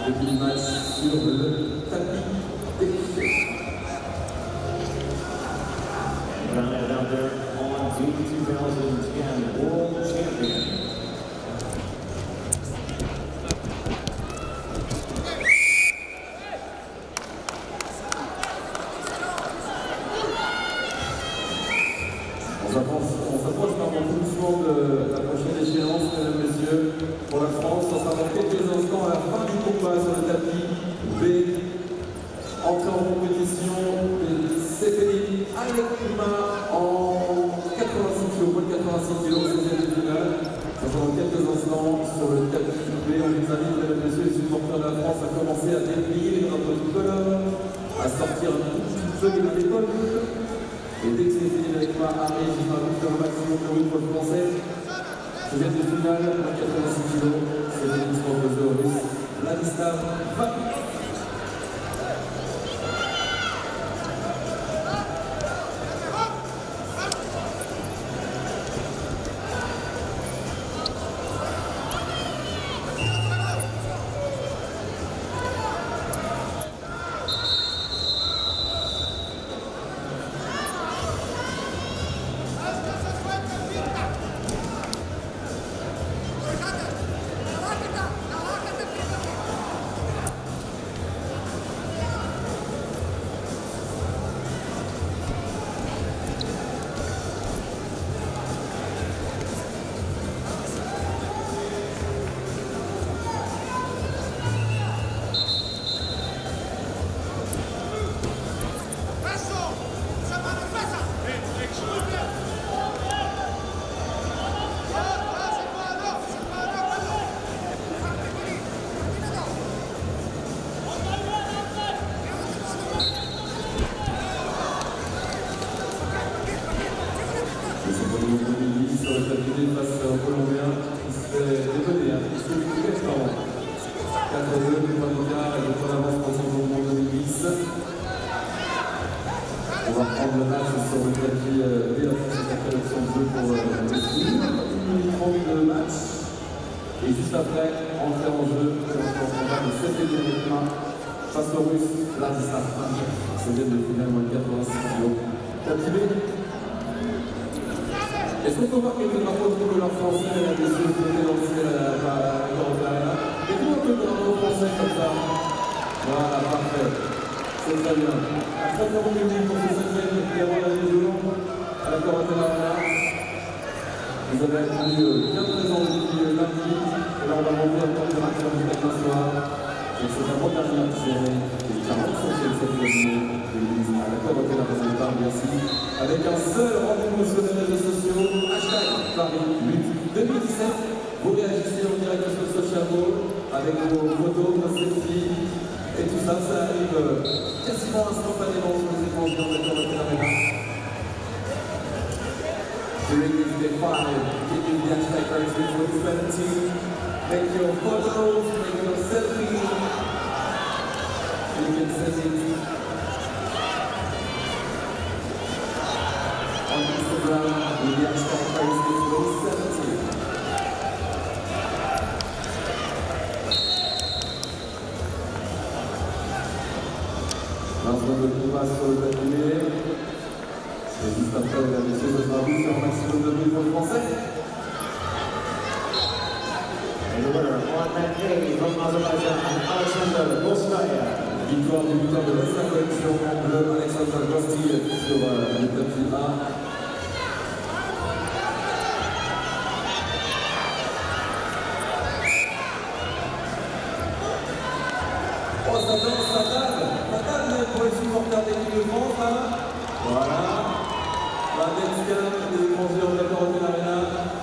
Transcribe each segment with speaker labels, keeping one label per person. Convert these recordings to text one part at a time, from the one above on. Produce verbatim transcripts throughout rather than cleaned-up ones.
Speaker 1: depuis le match sur le tapis des
Speaker 2: Rounded out there on the two thousand ten World Champion.
Speaker 1: On s'approche par tout doucement de la prochaine échéance, mesdames et messieurs, pour la France. Ça sera dans quelques instants à la fin du combat sur le tapis B. Entrée en compétition, c'est Félix avec Humain en quatre-vingt-six kilos, moins de quatre-vingt-six kilos, seizième de finale. Ça sera dans quelques instants sur le tapis B. On vous invite, mesdames et messieurs, les supporters de la France à commencer à déplier les drapeaux de couleur, à sortir un petit peu de l'épaule. Et dès que c'est fini avec moi, Harry, je vais vous faire un maximum de route pour le français. Deuxième de finale, à quatre-vingt-six kilos, c'est Félix contre le russe, Vladislav Vapik. Sur le tapis face au Colombien qui se fait déconner, hein, qui se fait du cash pardon. quatre à deux, deux points d'écart et deux points d'avance pour son mouvement deux mille dix. On va reprendre le match sur le tapis B. La France est après l'option de jeu pour le suivre. une minute trente de match. Et juste après, entrer en jeu pour le combat de septième de main face au russe Vladislav Vapik. Septième de finale, moins de quatre-vingt-six kilos. Tapis B. Est-ce qu'on peut voir quelques drapeaux de couleur français à la D C qui étaient lancés à la Corée Arena? Mettez-nous un peu de drapeaux français comme ça. Voilà, parfait. C'est très bien. Un très très bon public pour ce septième qui a la vision à la Corée Arena. Vous avez répondu bien présent depuis lundi. Et là, on va monter un temps de match du matin soir. Et c'est un bon dernier série. Et quarante-cinquième septième à la Corée Arena, merci. Avec un seul rendez-vous sur les réseaux sociaux, hashtag Paris Lutte deux mille dix-sept. Vous réagissez en direct sur le social avec vos photos, vos selfies et tout ça, ça arrive quasiment instantanément sur les écrans de la Corée Arena. During this day five, keeping the hashtag Paris Lutte twenty seventeen. Make your photos, make your selfies. You can send it on Instagram with the hashtag Paris Lutte twenty seventeen. Lancement de combat sur le tapis. Et juste après, mesdames et messieurs, ce sera vous sur un maximum de bruit pour le français.
Speaker 2: And the winner on that day from Azerbaijan, Alexander Gostaya.
Speaker 1: Victoire du lutteur de la collection en bleu, Alexander Gostaya sur euh, le tapis A. Oh, ça danse, ça danse, ça danse pour les supporters d'équipe de France, là. Voilà. La Denscan des grands yeux de la Corée Arena.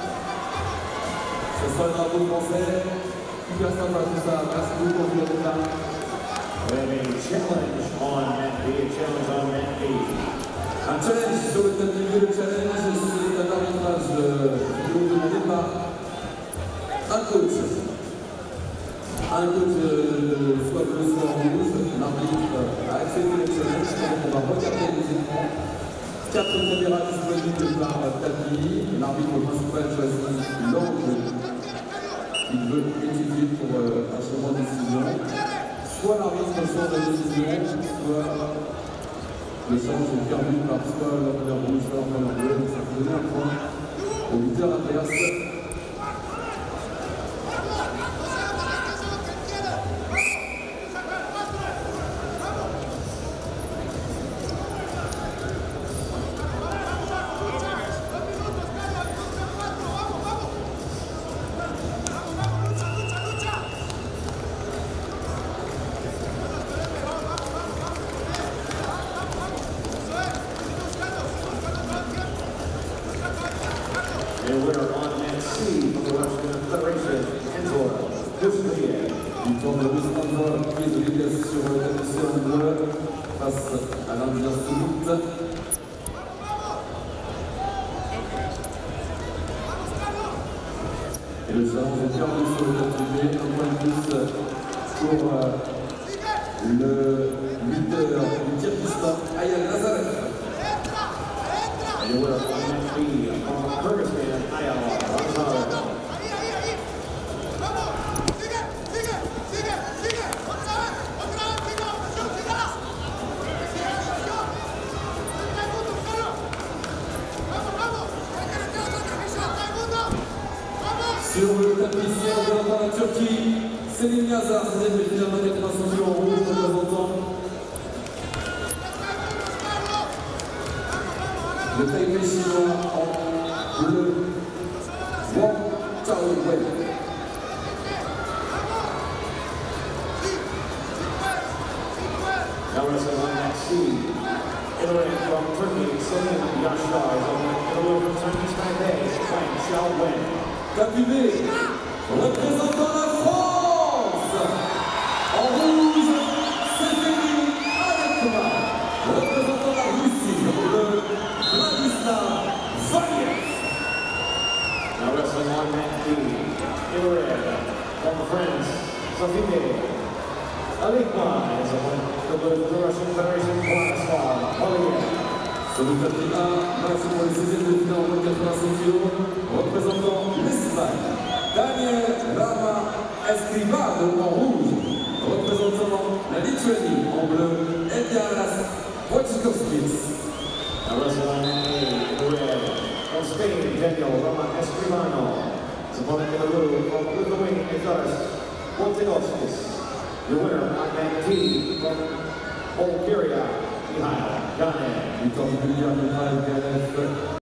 Speaker 1: Ce sera le drapeau français. Super sympa tout ça. Merci beaucoup pour votre temps.
Speaker 2: We have a challenge on mat B, a challenge on mat B.
Speaker 1: Un challenge sur le tapis B, le challenge, c'est un arbitrage vidéo demandé par un coach. Un coach euh, soit bleu, soit rouge. L'arbitre a accepté le challenge, donc on va regarder les écrans. Quatre caméras disponibles par tapis. L'arbitre principal choisit l'angle qu'il veut étudier pour euh, un changement de décision. change la décision, soit le challenge est perdu par soit l'entraîneur rouge, soit l'entraîneur bleu, donc ça peut donner un point au lutteur adverse.
Speaker 2: The winner on mat C from the Russian Federation, Andor Duslier.
Speaker 1: Victoire de Russe Andor, prise de vitesse sur le T en bleu face à l'Indien Soumit. Et le challenge est perdu sur le tapis, un point de plus pour euh, le lutteur du Kyrgyzstan, Ayal Lazarev.
Speaker 2: And the winner on mat B from Kyrgyzstan, Ayal Lazarev.
Speaker 1: Sur le tapis serveur de la Turquie, Selim Yazar, sixième de finale de quatre-vingts kilos en rouge, représentant le Taipei chinois en bleu, Wang Chaowei.
Speaker 2: Now wrestling on mat C, in the ring from Turkey, Selim Yashar is on the blue from Turkey's Taipei, Wang Xiaowen.
Speaker 1: Tapis B, représentant la France, en rouge, Séphine Alekma, représentant la Russie, en bleu, Vladislav Valiev.
Speaker 2: Now wrestling on mat D, in the ring from France, Safine Alikma is on the blue from the Russian Federation, Vladislav Valiev.
Speaker 1: Sur le tapis un, match pour les seizièmes de finale en quatre-vingt-cinq kilos, représentant l'Espagne, Daniel Rama Escrivado en rouge, représentant la Lituanie en bleu, Elias Wojciechowskis.
Speaker 2: Now wrestling on mat A, in the red from Spain, Daniel Rama Escrivano. His opponent in the blue from Lithuania, Elias Wojciechowskis. The winner on mat D from Bulgaria, Mikhail Ganev.
Speaker 1: Victoire du Bulgare Mikhail Ganev.